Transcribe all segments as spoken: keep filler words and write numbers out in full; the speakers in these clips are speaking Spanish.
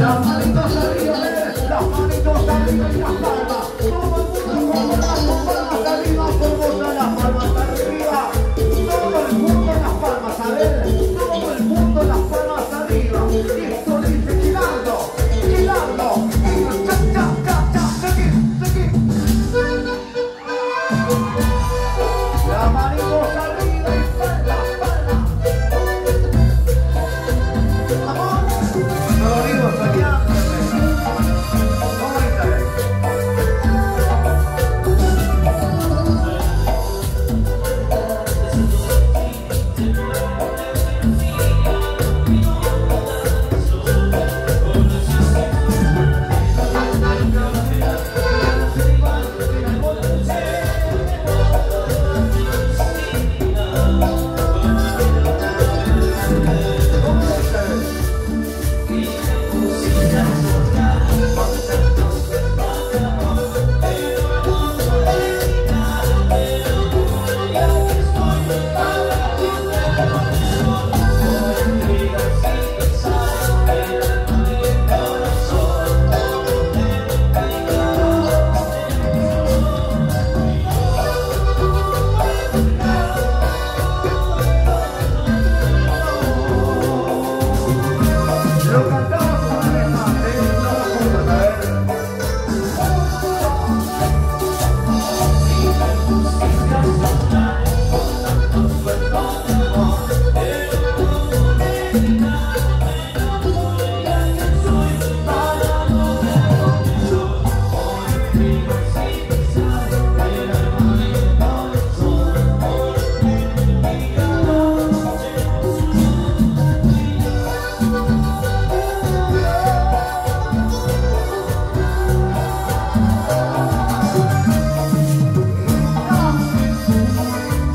Las manitos arriba, las manitos arriba y las palmas. Todo el mundo con las palmas arriba, con las palmas arriba. Todo el mundo las palmas, a ver. Todo el mundo las palmas arriba. Esto dice girando, girando. Cha, cha, cha, cha, seguí, seguí. Las manitos arriba y palmas, palmas. Vamos. No lo digo soñando. ¿Cómo está?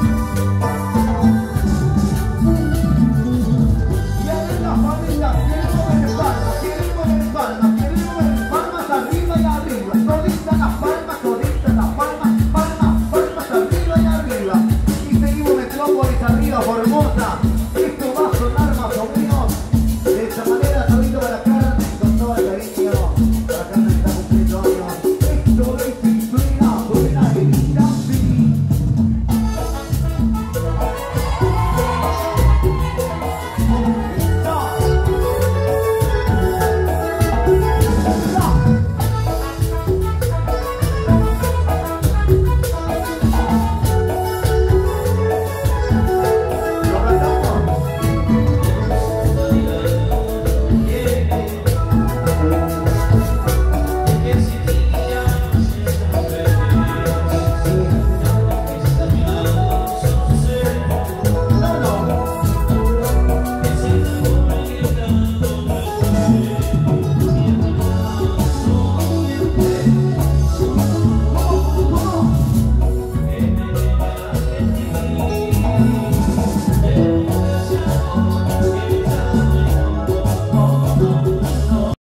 Familia,